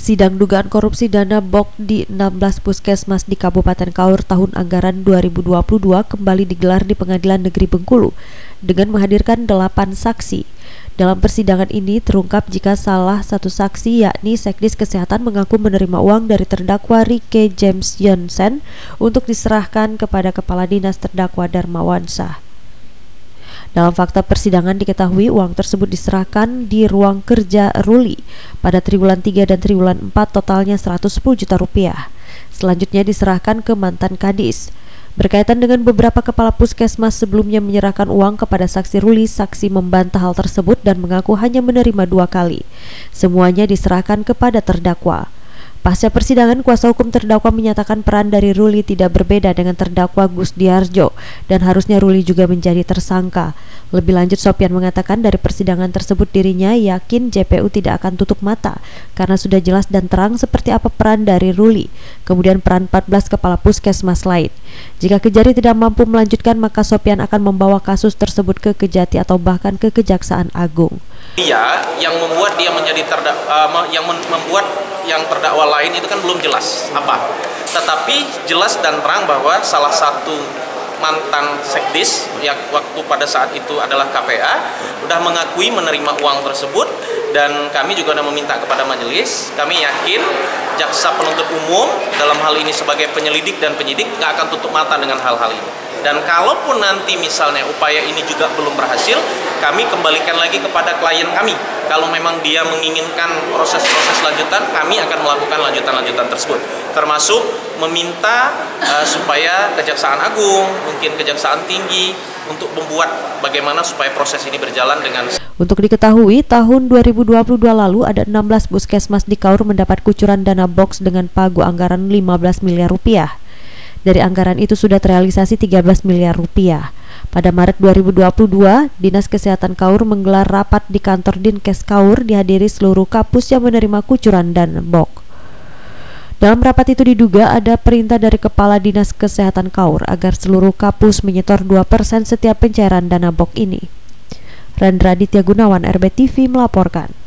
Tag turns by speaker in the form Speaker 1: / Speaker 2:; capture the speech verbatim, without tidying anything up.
Speaker 1: Sidang dugaan korupsi dana B O K di enam belas puskesmas di Kabupaten Kaur tahun anggaran dua ribu dua puluh dua kembali digelar di Pengadilan Negeri Bengkulu dengan menghadirkan delapan saksi. Dalam persidangan ini terungkap jika salah satu saksi yakni Sekdis Kesehatan mengaku menerima uang dari terdakwa Rike James Yonsen untuk diserahkan kepada Kepala Dinas terdakwa Darmawan Shah. Dalam fakta persidangan diketahui uang tersebut diserahkan di ruang kerja Ruli pada triwulan tiga dan triwulan empat totalnya seratus sepuluh juta rupiah. Selanjutnya diserahkan ke mantan Kadis. Berkaitan dengan beberapa kepala puskesmas sebelumnya menyerahkan uang kepada saksi Ruli, saksi membantah hal tersebut dan mengaku hanya menerima dua kali. Semuanya diserahkan kepada terdakwa. Pasca persidangan, kuasa hukum terdakwa menyatakan peran dari Ruli tidak berbeda dengan terdakwa Gus Diarjo dan harusnya Ruli juga menjadi tersangka. Lebih lanjut, Sopyan mengatakan dari persidangan tersebut dirinya yakin J P U tidak akan tutup mata karena sudah jelas dan terang seperti apa peran dari Ruli, kemudian peran empat belas kepala puskesmas lain. Jika Kejari tidak mampu melanjutkan, maka Sopyan akan membawa kasus tersebut ke Kejati atau bahkan ke Kejaksaan Agung.
Speaker 2: Dia yang membuat dia menjadi terdak, uh, yang membuat yang terdakwa lain itu kan belum jelas apa. Tetapi jelas dan terang bahwa salah satu mantan Sekdis yang waktu pada saat itu adalah K P A sudah mengakui menerima uang tersebut, dan kami juga sudah meminta kepada majelis. Kami yakin jaksa penuntut umum dalam hal ini sebagai penyelidik dan penyidik nggak akan tutup mata dengan hal-hal ini. Dan kalaupun nanti misalnya upaya ini juga belum berhasil, kami kembalikan lagi kepada klien kami. Kalau memang dia menginginkan proses-proses lanjutan, kami akan melakukan lanjutan-lanjutan tersebut. Termasuk meminta uh, supaya Kejaksaan Agung, mungkin Kejaksaan Tinggi, untuk membuat bagaimana supaya proses ini berjalan dengan.
Speaker 1: Untuk diketahui, tahun dua ribu dua puluh dua lalu ada enam belas puskesmas di Kaur mendapat kucuran dana box dengan pagu anggaran lima belas miliar rupiah. Dari anggaran itu sudah terrealisasi tiga belas miliar rupiah. Pada Maret dua ribu dua puluh dua, Dinas Kesehatan Kaur menggelar rapat di kantor Dinkes Kaur dihadiri seluruh kapus yang menerima kucuran dana B O K. Dalam rapat itu diduga ada perintah dari Kepala Dinas Kesehatan Kaur agar seluruh kapus menyetor dua persen setiap pencairan dana B O K ini. Rendra Aditya Gunawan, R B T V melaporkan.